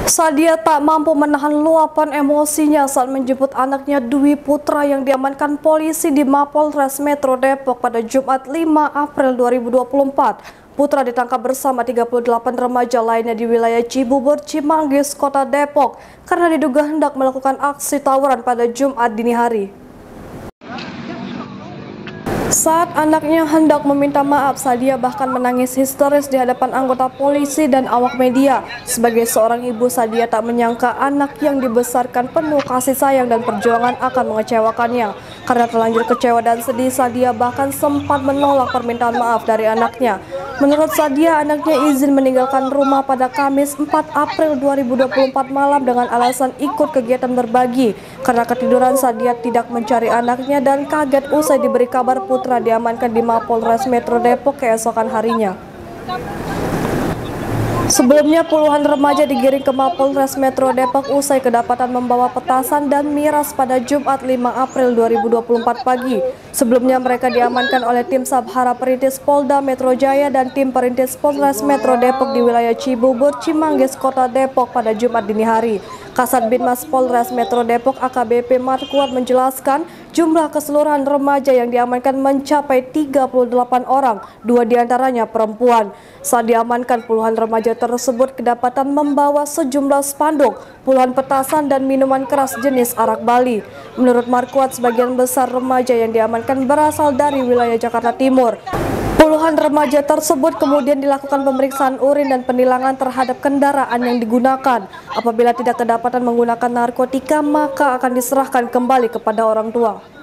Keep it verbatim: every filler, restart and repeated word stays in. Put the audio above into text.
Sadia tak mampu menahan luapan emosinya saat menjemput anaknya Dwi Putra yang diamankan polisi di Mapolres Metro Depok pada Jumat lima April dua ribu dua puluh empat. Putra ditangkap bersama tiga puluh delapan remaja lainnya di wilayah Cibubur, Cimanggis, Kota Depok karena diduga hendak melakukan aksi tawuran pada Jumat dini hari. Saat anaknya hendak meminta maaf, Sadia bahkan menangis histeris di hadapan anggota polisi dan awak media. Sebagai seorang ibu, Sadia tak menyangka anak yang dibesarkan penuh kasih sayang dan perjuangan akan mengecewakannya. Karena terlanjur kecewa dan sedih, Sadia bahkan sempat menolak permintaan maaf dari anaknya. Menurut Sadia, anaknya izin meninggalkan rumah pada Kamis empat April dua ribu dua puluh empat malam dengan alasan ikut kegiatan berbagi. Karena ketiduran, Sadia tidak mencari anaknya dan kaget usai diberi kabar Putra diamankan di Mapolres Metro Depok keesokan harinya. Sebelumnya puluhan remaja digiring ke Mapolres Metro Depok usai kedapatan membawa petasan dan miras pada Jumat lima April dua ribu dua puluh empat pagi. Sebelumnya mereka diamankan oleh tim Sabhara Perintis Polda Metro Jaya dan tim Perintis Polres Metro Depok di wilayah Cibubur, Cimanggis, Kota Depok pada Jumat dini hari. Kasat Binmas Polres Metro Depok A K B P Markuat menjelaskan jumlah keseluruhan remaja yang diamankan mencapai tiga puluh delapan orang, dua diantaranya perempuan. Saat diamankan, puluhan remaja tersebut kedapatan membawa sejumlah spanduk, puluhan petasan dan minuman keras jenis arak Bali. Menurut Markuat, sebagian besar remaja yang diamankan berasal dari wilayah Jakarta Timur. Puluhan remaja tersebut kemudian dilakukan pemeriksaan urin dan penilangan terhadap kendaraan yang digunakan. Apabila tidak kedapatan menggunakan narkotika, maka akan diserahkan kembali kepada orang tua.